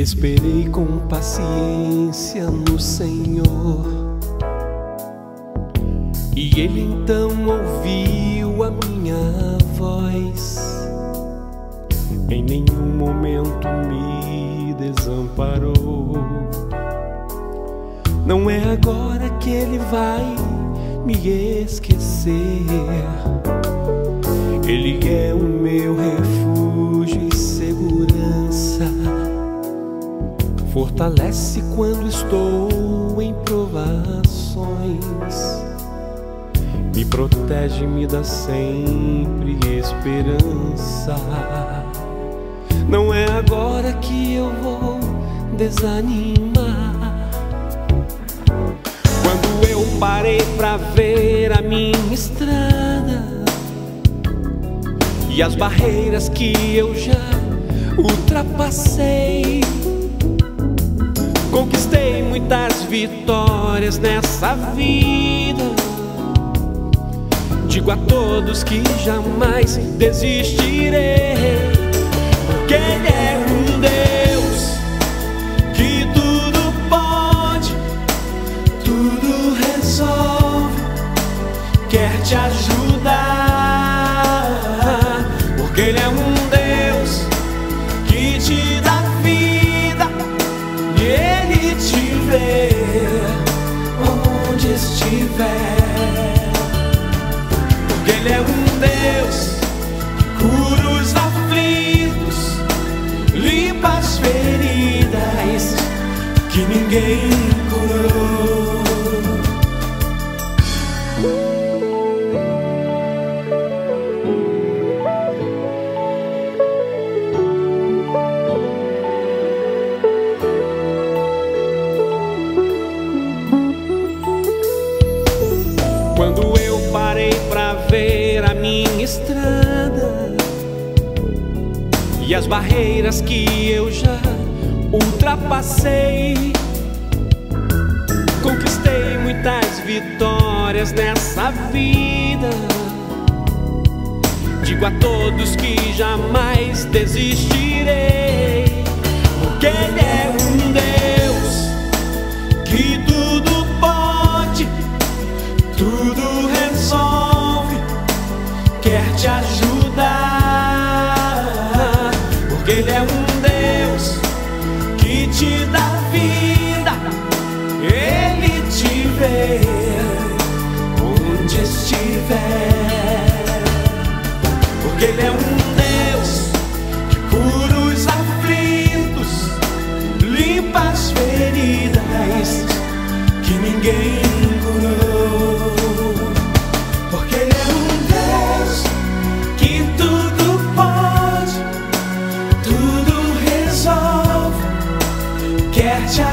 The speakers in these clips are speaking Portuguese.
Esperei com paciência no Senhor, e Ele então ouviu a minha voz. Em nenhum momento me desamparou. Não é agora que Ele vai me esquecer. Ele é o meu refúgio e segurança. Fortalece quando estou em provações. Me protege, me dá sempre esperança. Não é agora que eu vou desanimar. Quando eu parei pra ver a minha estrada e as barreiras que eu já ultrapassei, conquistei muitas vitórias nessa vida. Digo a todos que jamais desistirei, porque Ele é um Deus que tudo pode, tudo resolve, quer te ajudar. Porque Ele é um Deus que te dá vida e Ele te vê onde estiver. Porque Ele é um Deus que cura os aflitos, limpa as feridas que ninguém curou. Quando eu parei pra ver a minha estrada e as barreiras que eu já ultrapassei, conquistei muitas vitórias nessa vida. Digo a todos que jamais desistirei, porque Ele é um Deus que tudo pode, tudo resolve, quer te ajudar. Porque Ele é um Deus que te dá vida, Ele te vê onde estiver. Porque Ele é um Deus que cura os aflitos, limpa as feridas que ninguém curou. Porque Ele é um Deus que tudo pode, tudo resolve, quer te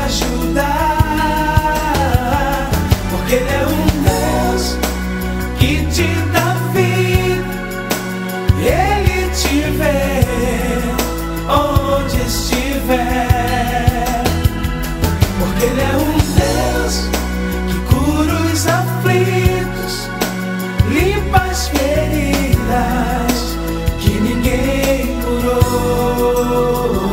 ajudar. Porque Ele é um Deus que te dá vida, Ele te vê onde estiver. Porque Ele é um Deus que cura os aflitos, limpa as feridas que ninguém curou.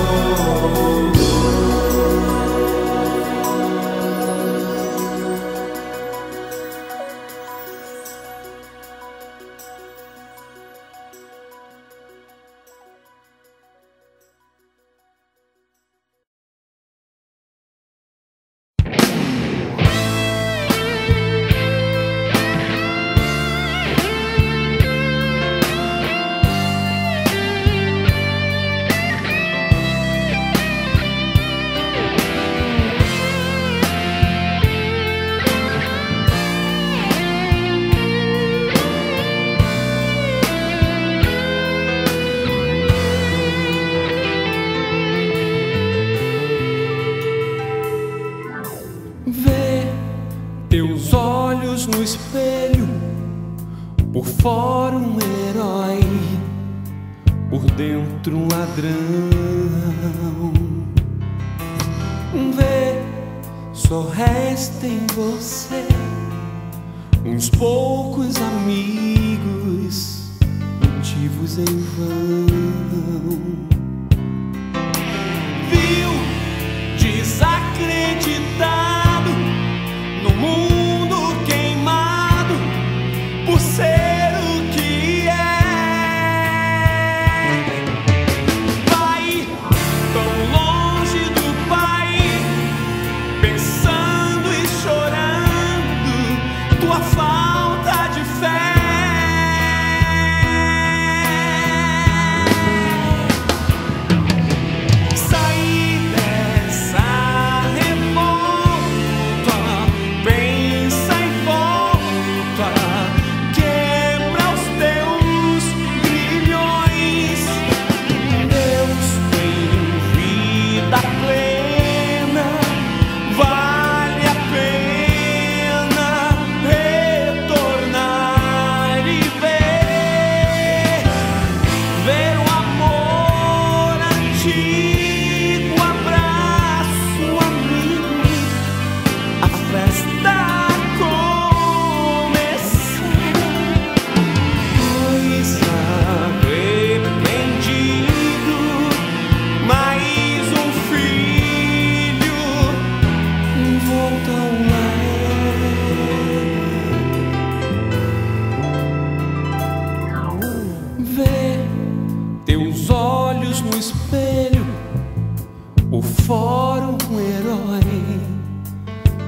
Teus olhos no espelho, por fora um herói, por dentro um ladrão. Vê, só resta em você uns poucos amigos, motivos em vão. Viu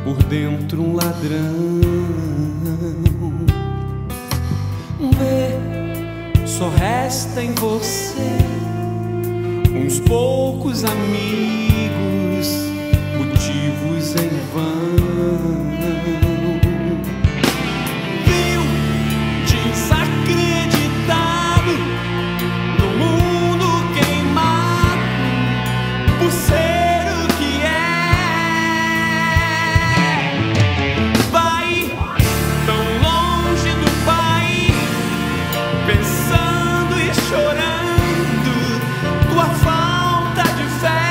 por dentro um ladrão. Vê, só resta em você uns poucos amigos, motivos em vão. Viu, desacreditado no mundo queimado por ser o que é. Vai tão longe do Pai, pensando e chorando tua falta de fé.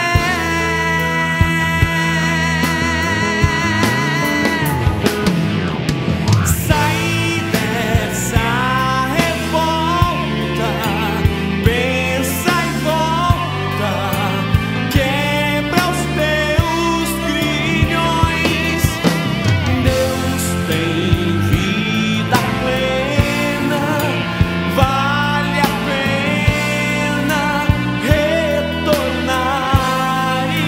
Sai dessa revolta, pensa e volta, quebra os teus grilhões. Deus tem vida plena, vale a pena retornar e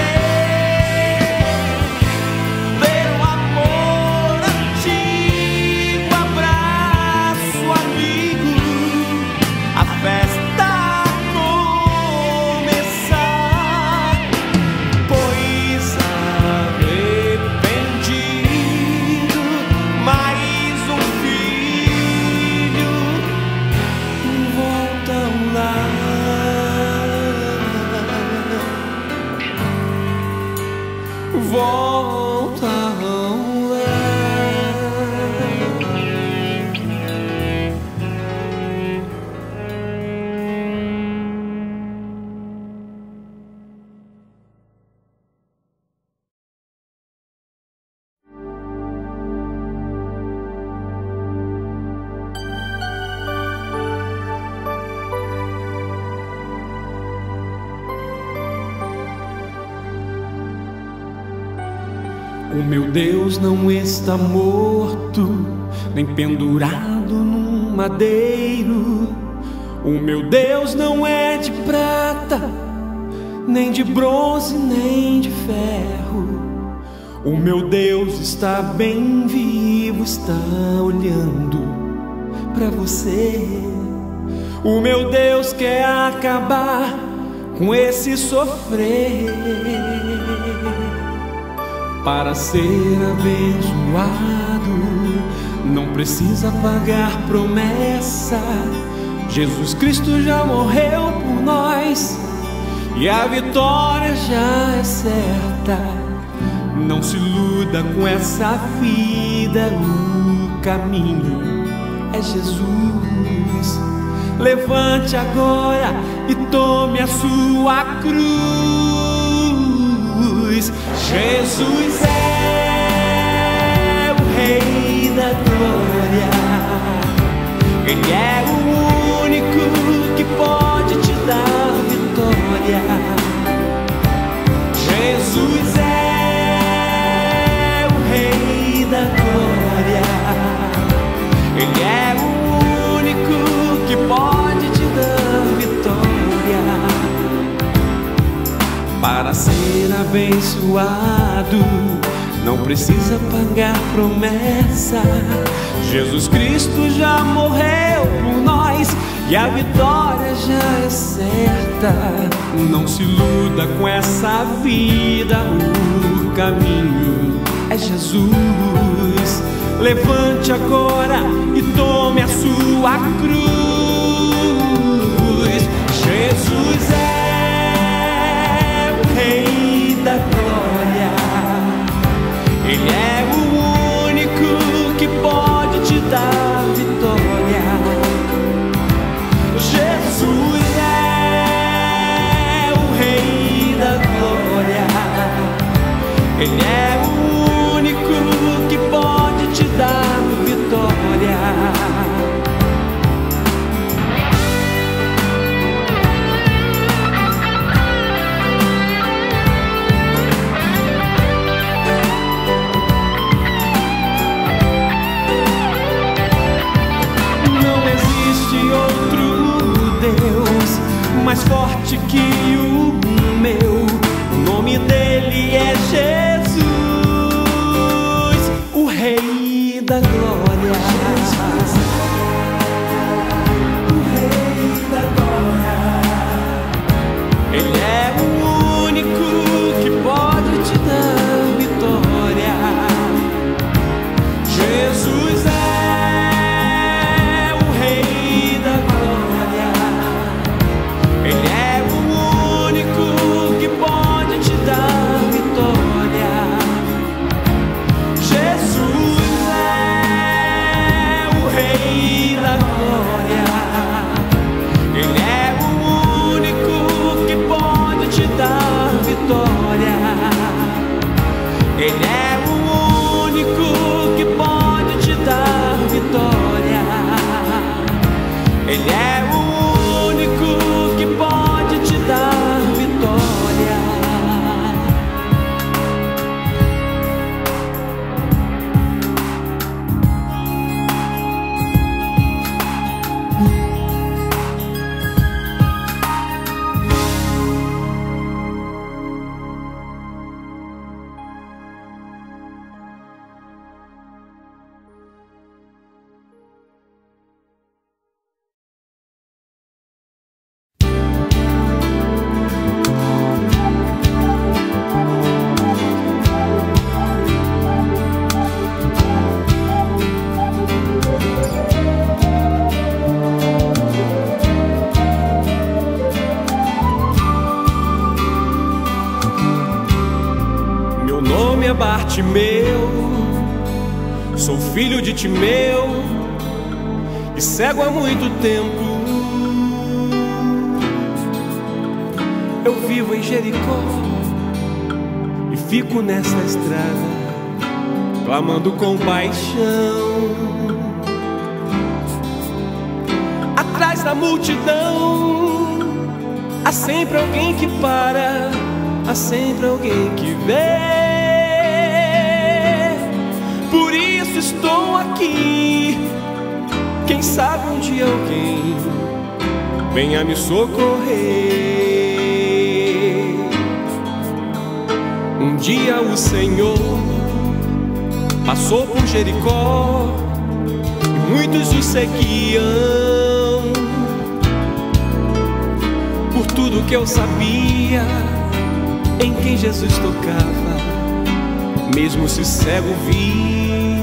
ver o amor antigo, abraço amigo, a festa começar. Pois arrependido, mais um filho volta ao lar, volta ao lar. O meu Deus não está morto, nem pendurado num madeiro. O meu Deus não é de prata, nem de bronze, nem de ferro. O meu Deus está bem vivo, está olhando para você. O meu Deus quer acabar com esse sofrer. Para ser abençoado, não precisa pagar promessa. Jesus Cristo já morreu por nós e a vitória já é certa. Não se iluda com essa vida, o caminho é Jesus. Levante agora e tome a sua cruz. Jesus é o Rei da glória, Ele é o único que pode te dar vitória. Jesus é o Rei da glória, Ele é o único que pode te dar vitória. Para ser abençoado, não precisa pagar promessa. Jesus Cristo já morreu por nós e a vitória já é certa. Não se iluda com essa vida, o caminho é Jesus. Levante agora e tome a sua cruz. Jesus é o Rei da glória, Ele é o único que pode te dar vitória. Jesus é o Rei da glória, Ele é o único que pode te dar vitória. Mais forte que o meu, o nome dele é Jesus. Ele é o único que pode te dar vitória. Ele é o único que pode te dar vitória. É Bartimeu, sou filho de Timeu e cego há muito tempo. Eu vivo em Jericó e fico nessa estrada clamando com paixão. Atrás da multidão há sempre alguém que para, há sempre alguém que vê. Por isso estou aqui. Quem sabe um dia alguém venha me socorrer. Um dia o Senhor passou por Jericó e muitos o seguiam. Por tudo que eu sabia em quem Jesus tocava, mesmo se cego via.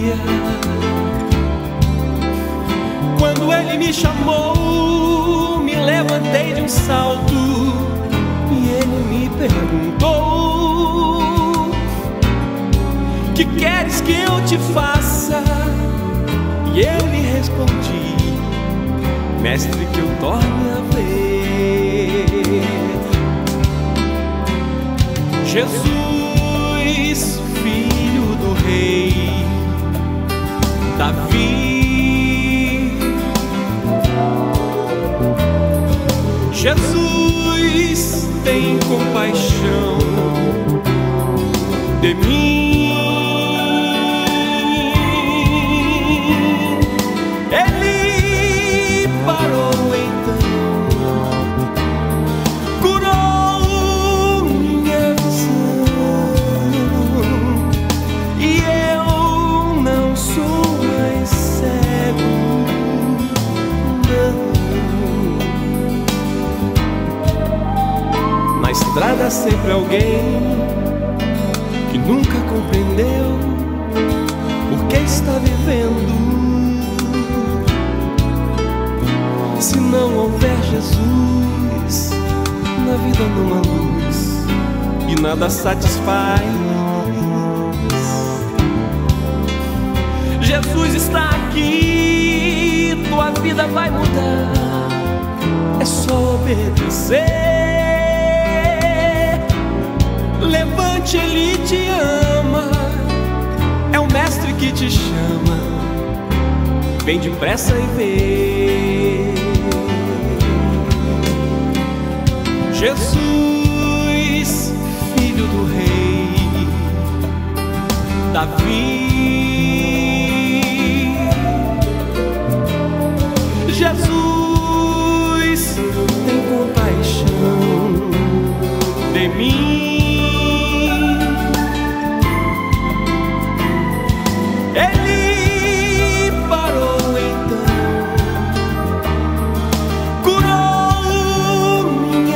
Quando ele me chamou, me levantei de um salto e ele me perguntou: que queres que eu te faça? E eu lhe respondi: mestre, que eu torne a ver. Jesus, filho do rei Davi, Jesus, tem compaixão de mim. Ele parou então, curou minha visão, e eu não sou mais cego, não. Na estrada sempre alguém que nunca compreendeu por que está vivendo. Se não houver Jesus, na vida não há luz e nada satisfaz. Jesus está aqui, tua vida vai mudar, é só obedecer. Levante, ele te ama, é o mestre que te chama, vem depressa e vê. Jesus, filho do rei Davi, Jesus, tem compaixão de mim. Ele parou então, curou minha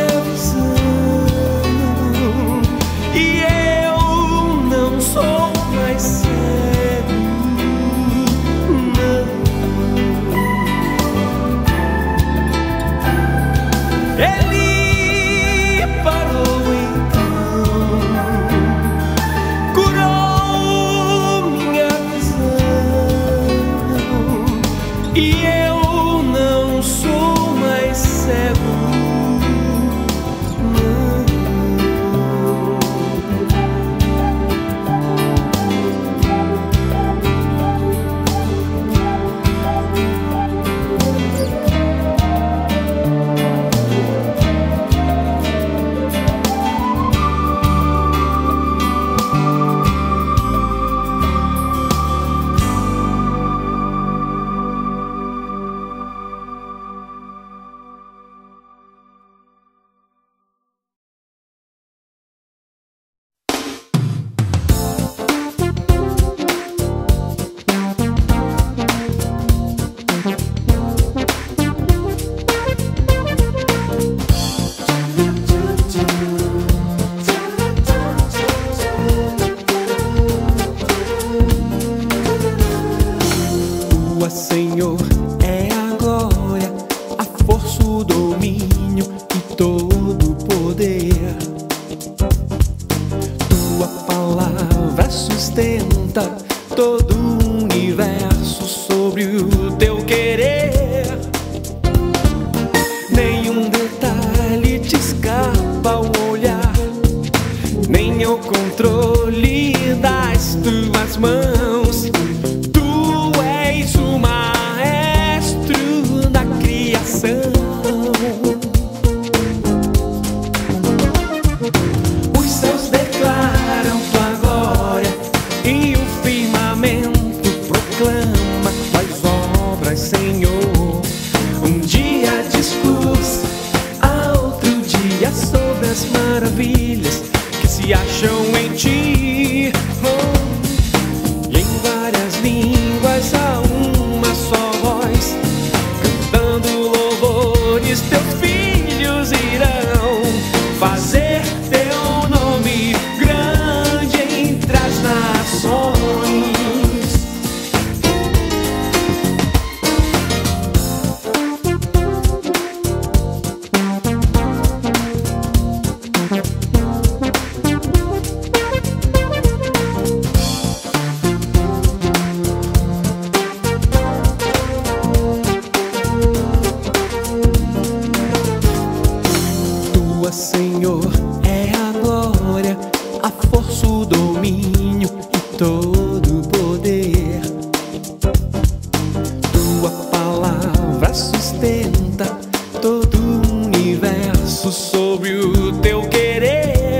visão, e eu não sou mais cego. sustenta todo o universo sobre o teu querer. Nenhum detalhe te escapa ao olhar, nem ao controle das tuas mãos. Tu és o maestro da criação. Os céus declaram tua glória e o firmamento proclama tuas obras, Senhor. Um dia discursa, outro dia sobre as maravilhas que se acham em ti. E em várias línguas há uma só voz, cantando louvores, teus filhos irão fazer teu nome grande entre as nações. Tua, Senhor, é a glória, a força, o domínio e todo o poder. Tua palavra sustenta todo o universo sobre o teu querer.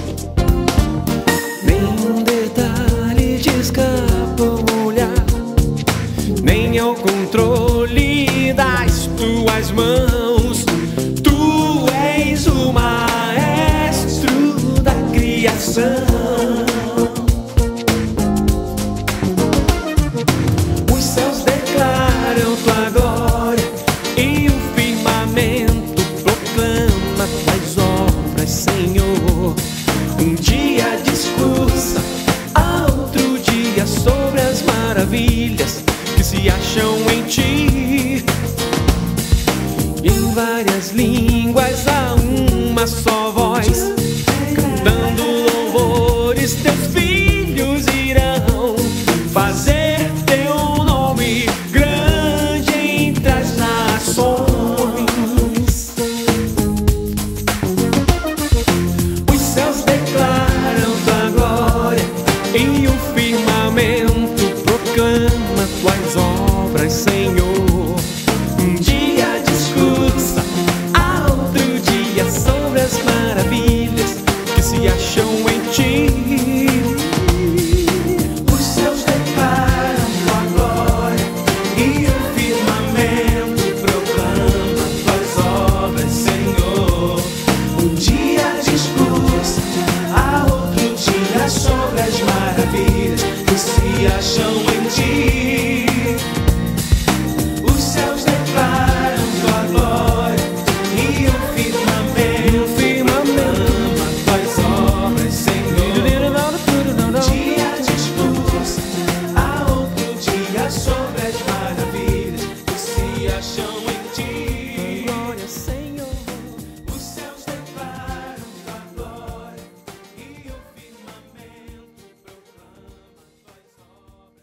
Nenhum detalhe te escapa ao olhar, nem ao controle das tuas mãos. Tu és o maestro da criação. Os céus declaram tua glória e o firmamento proclama tuas obras, Senhor. Um dia discursa, outro dia sobre as maravilhas que se acham em ti. Em várias línguas há uma só voz, cantando louvores, teus filhos irão fazer teu nome grande entre as nações. Os céus declaram tua glória e o firmamento proclama tuas obras, Senhor. Um dia discursa, outro dia sobre as maravilhas que se acham em ti. Os céus declaram tua glória e o firmamento proclama tuas obras, Senhor. Um dia discursa, outro dia sobre as maravilhas que se acham em ti. Os céus declaram tua glória e o firmamento tuas obras, Senhor. Um dia discursa, outro dia sobre as maravilhas que se acham em ti. Glória, Senhor. Os céus declaram tua glória e o firmamento proclama tuas obras,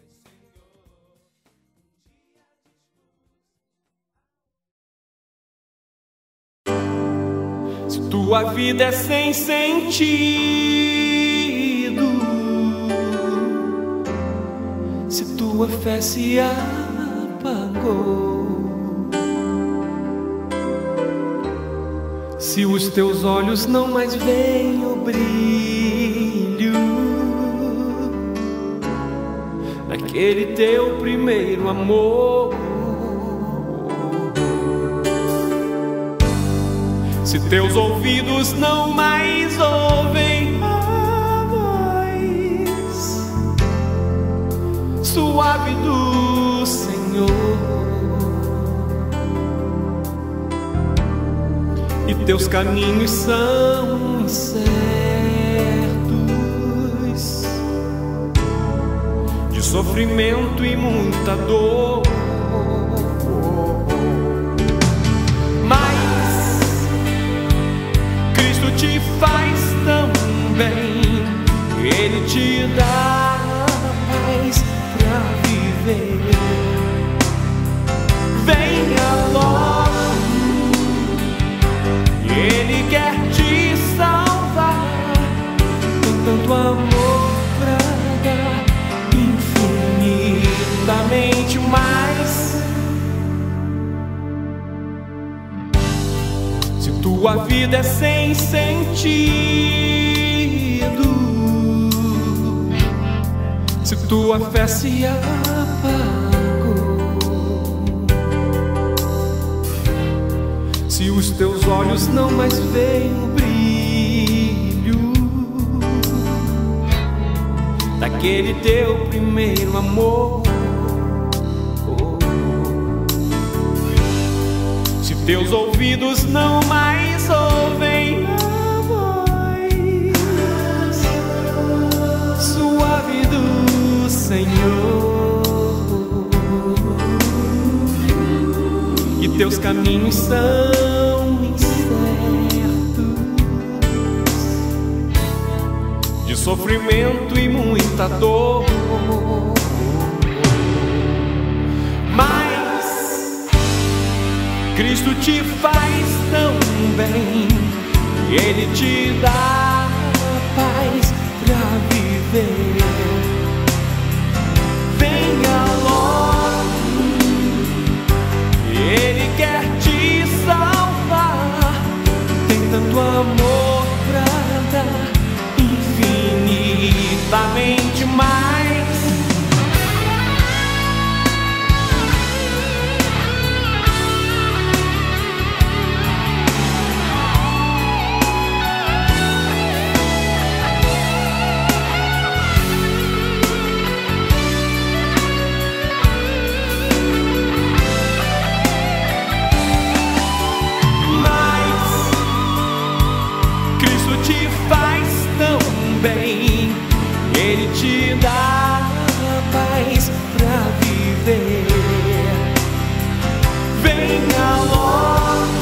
Senhor. Se tua vida é sem sentido, se tua fé se apagou, se os teus olhos não mais veem o brilho daquele teu primeiro amor, se teus ouvidos não mais ouvem a voz suave do Senhor, e teus caminhos são incertos, de sofrimento e muita dor, mas Cristo te faz tão bem, Ele te dá tua vida é sem sentido, se tua fé se apagou, se os teus olhos não mais veem o brilho daquele teu primeiro amor, se teus ouvidos não mais ouvem a voz suave do Senhor, e teus caminhos são incertos de sofrimento e muita dor, mas Cristo te faz tão bem, e Ele te dá paz pra viver. Venha logo, Ele quer te salvar, tem tanto amor pra dar, infinitamente mais. Bem, Ele te dá paz pra viver. Venha logo,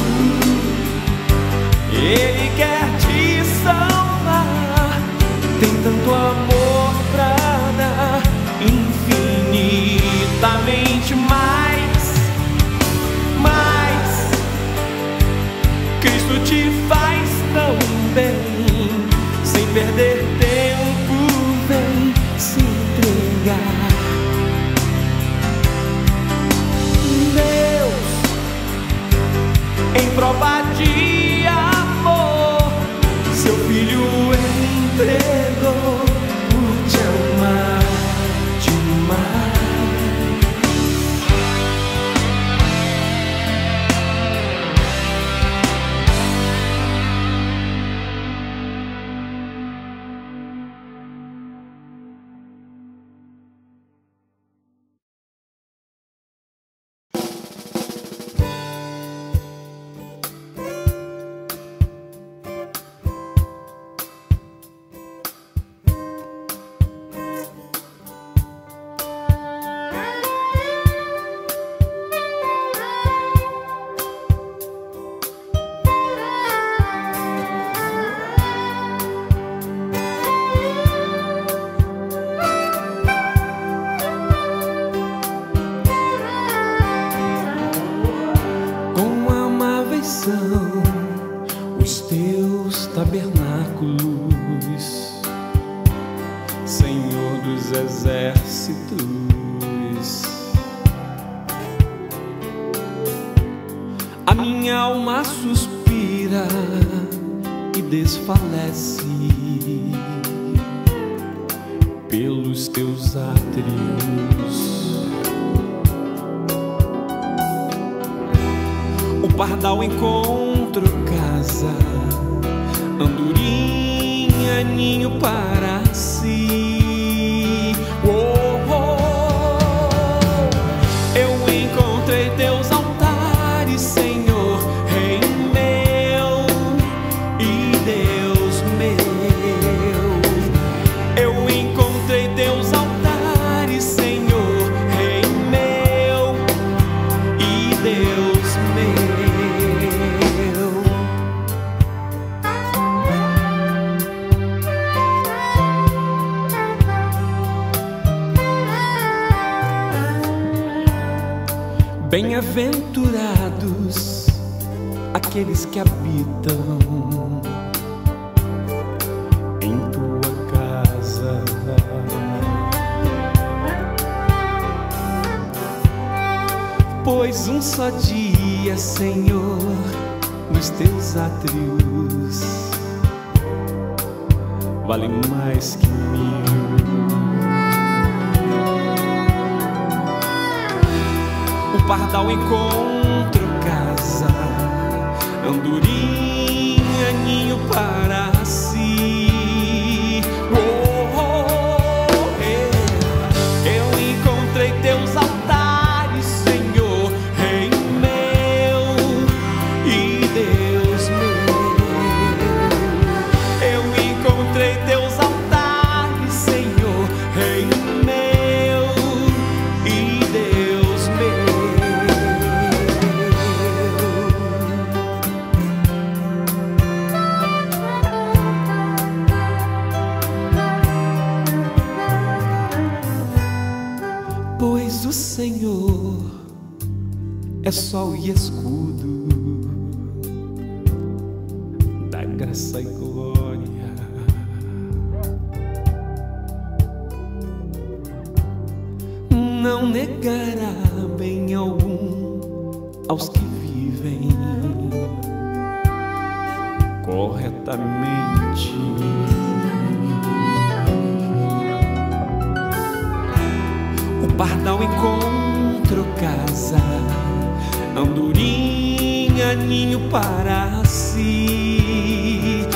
Ele quer te salvar, tem tanto amor pra dar, infinitamente mais. Mas Cristo te faz tão bem, sem perder tempo, vem se entregar. Deus, em prova de amor, seu Filho entregou por te amar demais. Os teus tabernáculos, Senhor dos exércitos, a minha alma suspira e desfalece pelos teus átrios. O pardal encontro casa, andorinha ninho para si. Eu encontrei teus altares, Senhor, Rei meu e Deus meu. Eu encontrei teus altares, Senhor, Rei meu e Deus meu. Bem-aventurados aqueles que habitam em tua casa, pois um só dia, Senhor, os teus átrios vale mais que 1000. O pardal encontra casa, andorinha, ninho para si. Eu encontrei teus altares, Senhor, Rei meu e Deus meu. Eu encontrei teus altares, Senhor, Rei meu e Deus meu. Pois o Senhor é sol e escudo da graça e glória. Não negará bem algum aos que vivem corretamente. O pardal encontra casa, andorinha, ninho para si.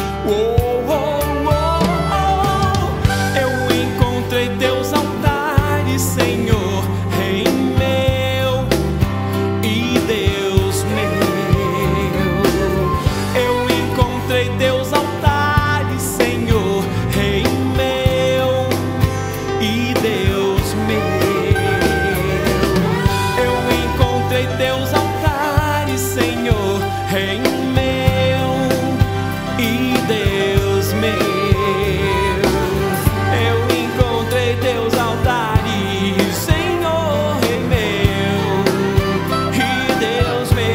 Eu encontrei teus altares, Senhor, Rei meu e Deus meu. Eu encontrei teus altares, Senhor, Rei meu e Deus meu. Teus altares, Senhor, Rei meu e Deus meu. Eu encontrei teus altares, Senhor, Rei meu e Deus meu.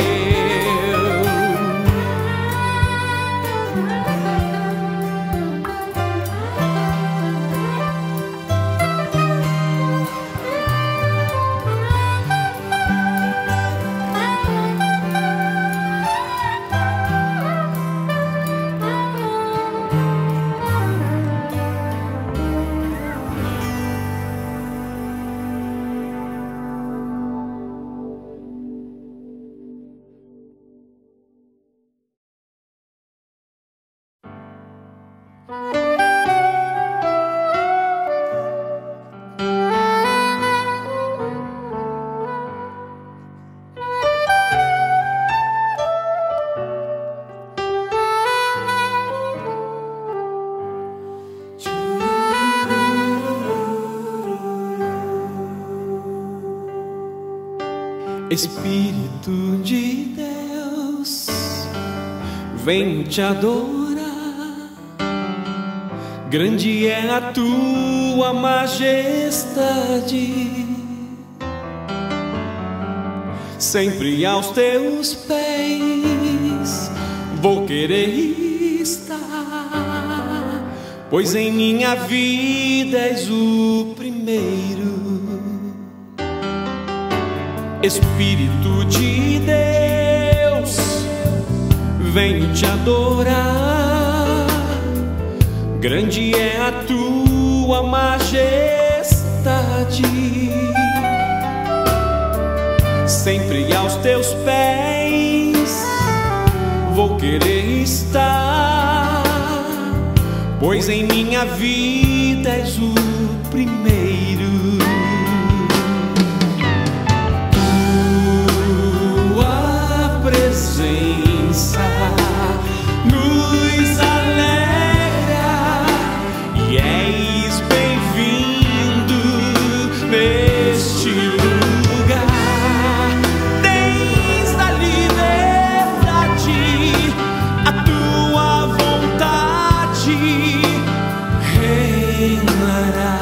Espírito de Deus, venho te adorar. Grande é a tua majestade, sempre aos teus pés vou querer estar, pois em minha vida és o primeiro. Espírito de Deus, venho te adorar. Grande é a tua majestade, sempre aos teus pés vou querer estar, pois em minha vida és o primeiro. Presença nos alegra e és bem-vindo neste lugar. Tens a liberdade, a tua vontade reinará.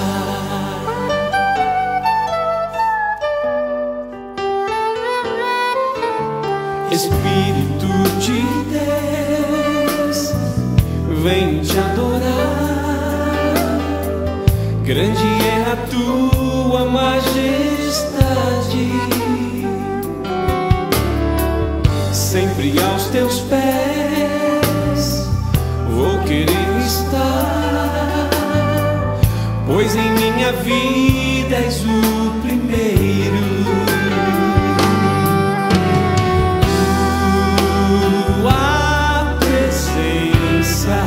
Espírito de Deus, venho te adorar. Grande é a tua majestade, sempre ao teus pés vou querer estar, pois em minha vida és o primeiro. Tua presença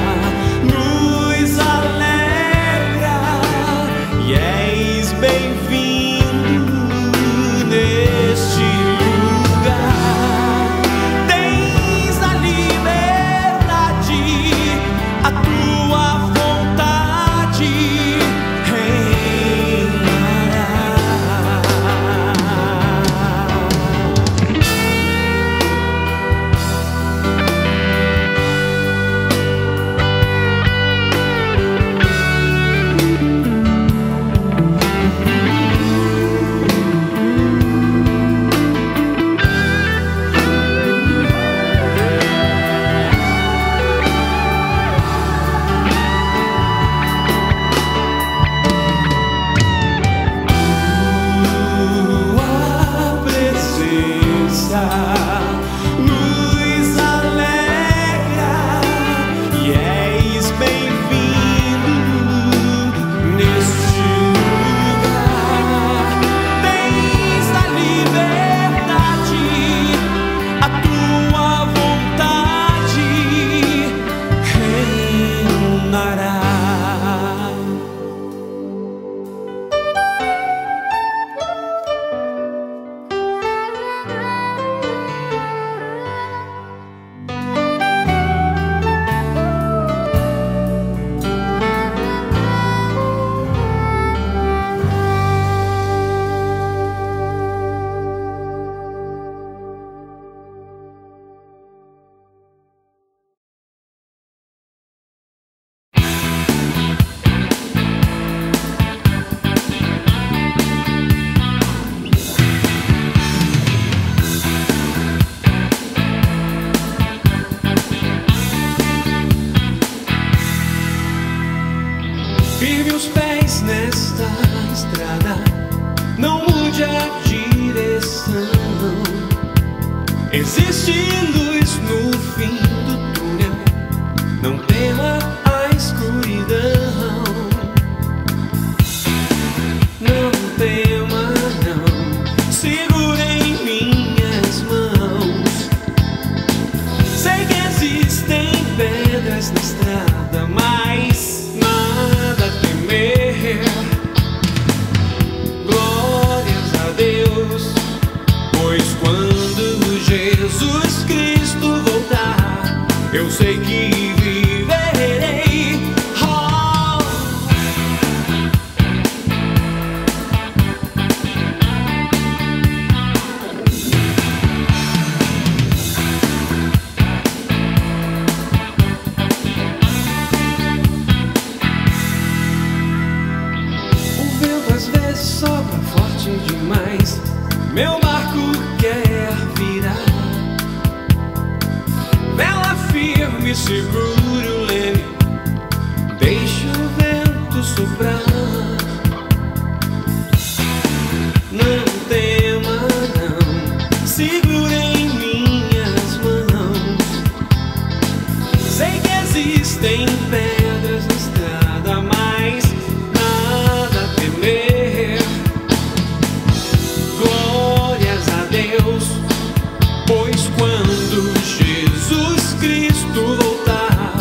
nos alegra e és bem-vindo neste lugar. Tens a liberdade, a tua vontade reinará. Nos alegra e és bem-vindo neste lugar. Tens a liberdade, a tua vontade reinará. Firme os pés nesta estrada, não mude a direção. Existe luz no fim do túnel, não tema a escuridão. Não tema, não, segura em minhas mãos. Sei que existem pedras na estrada, mas nada a temer. Glórias a Deus, pois quando Jesus Cristo voltar, eu sei que viverei. Oh. Às vezes sopra forte demais, meu barco quer virar. Vela firme, seguro o leme, deixa o vento soprar. Não tema, não, segura em minhas mãos. Sei que existem pedras na estrada, mas nada a temer. Glórias a Deus, pois quando Jesus Cristo voltar,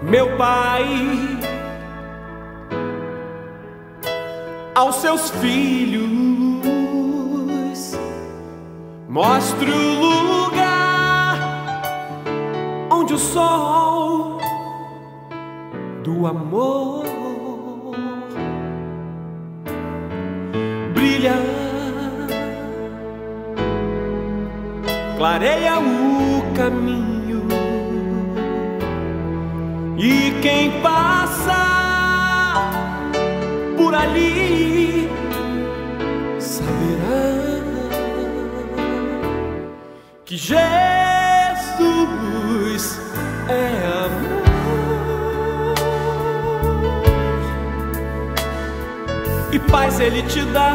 meu Pai, aos seus filhos mostre o lugar onde o sol do amor brilha, clareia o caminho, e quem passa por ali saberá que Jesus é amor. E paz Ele te dá.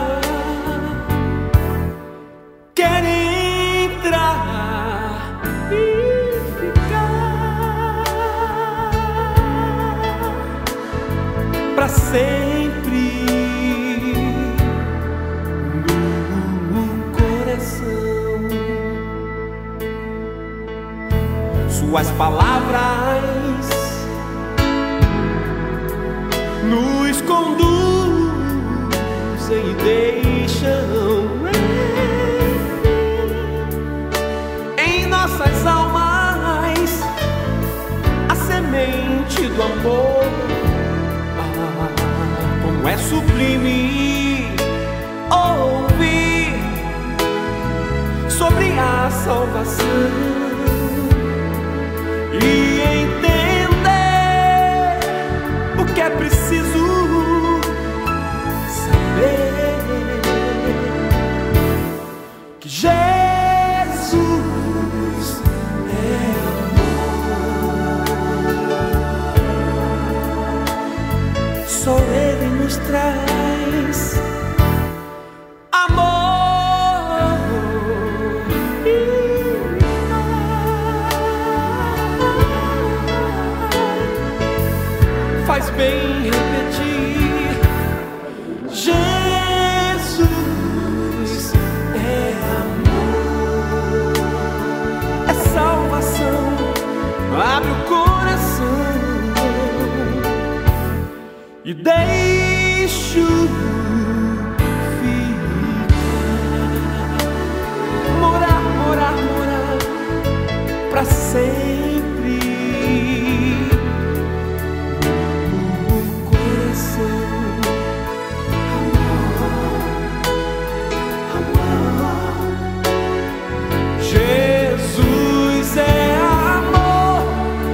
Quer entrar e ficar pra sempre no coração. Suas palavras nos conduzem e deixam em nossas almas a semente do amor. Como é sublime ouvir sobre a salvação e entender o que é preciso saber: que Jesus é amor. Só Ele nos traz amor e paz. Faz bem repetir: Jesus é amor, é salvação. Abre o coração e deixa-o ficar, morar, morar, morar pra sempre no coração. Jesus é amor,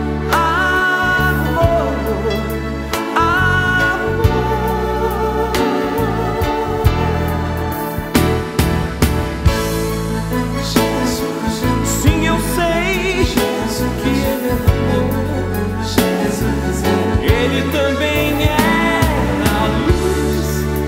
amor, amor. Sim, eu sei que Ele é amor. Ele também é a luz.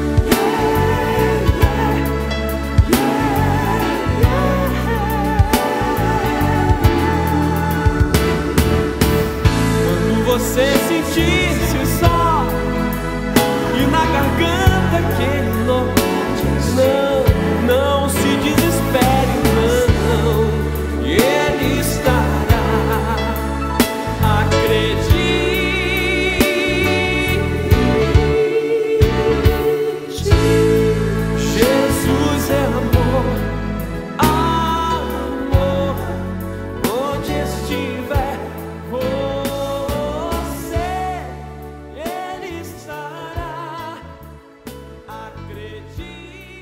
Quando você sentir-se só e na garganta aquele nó, não se desespere, não, Ele estará. Acredite, Jesus é amor, amor. Onde estiver você, Ele estará. Acredite.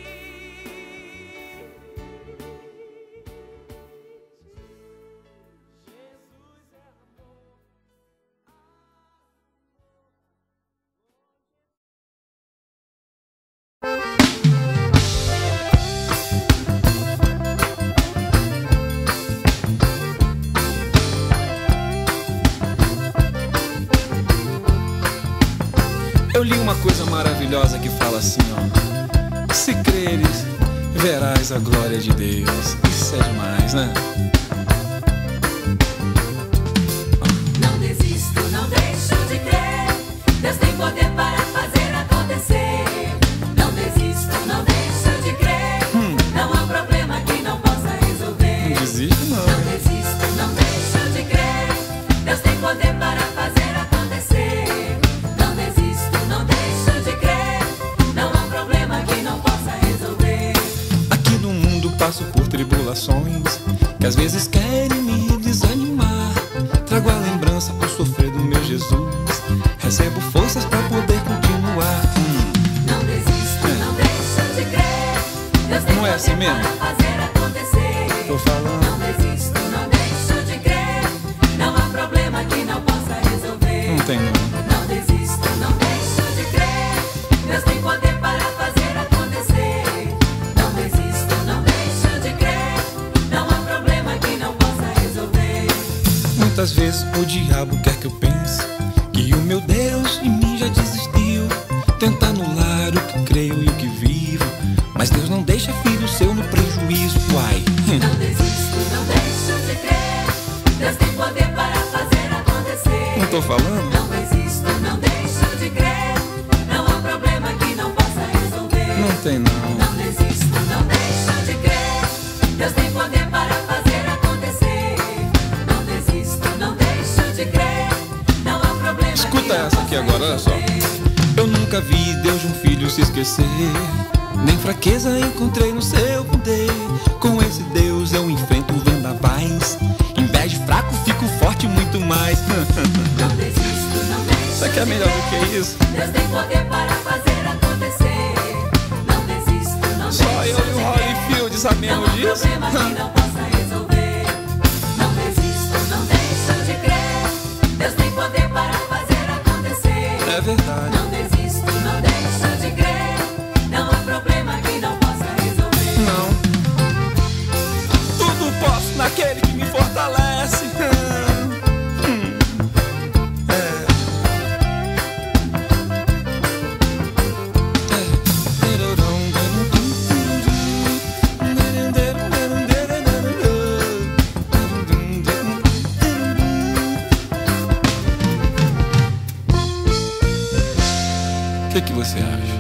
Eu li uma coisa maravilhosa que fala assim, ó: se creres, verás a glória de Deus. Isso é demais, né? Não desisto, não deixo de crer. Deus tem poder para fazer acontecer. Não desisto, não deixo de crer. Não há problema que não possa resolver. Não desiste, não. Não desisto, não deixo de crer. Deus tem poder para fazer acontecer. passo por tribulações que às vezes querem me desanimar. Trago a lembrança ao sofrer do meu Jesus, recebo forças pra poder continuar. Não desisto, não deixo de crer. Deus tem Não é assim poder mesmo? para fazer acontecer. Tô falando. Não desisto, não deixo de crer. Não há problema que não possa resolver. Não tem não. Não desisto, não deixo de crer. Deus tem poder para fazer acontecer. Não desisto, não deixo de crer. Não há problema que não possa resolver. Muitas vezes o diabo quer que eu pense que o meu Deus em mim já desistiu. Tenta anular o que creio e o que vivo, mas Deus não deixa filho seu no prejuízo. Uai. Não desisto, não deixo de crer. Deus tem poder para fazer acontecer. Não tô falando? Não desisto, não deixo de crer. Não há problema que não possa resolver. Não tem não. Não desisto, não deixo de crer. Deus tem poder para fazer acontecer. Não desisto, não deixo de crer. Não há problema Escuta que não essa aqui possa agora, olha só. resolver. Eu nunca vi Deus de um filho se esquecer, nem fraqueza encontrei no seu poder. Com esse Deus eu enfrento vendavais, em vez de fraco fico forte muito mais. Não desisto, não deixo Isso aqui é de melhor crer. do que isso. Deus tem poder para fazer acontecer. Não desisto, não Só deixo eu e o de crer. Holyfield Não sabemos há disso. problema que não possa resolver. Não desisto, não deixo de crer. Deus tem poder para fazer acontecer. É verdade. Não desisto, não deixo de crer. Não há problema que não possa resolver. Não. Tudo posso naquele que me fortalece. O que você acha?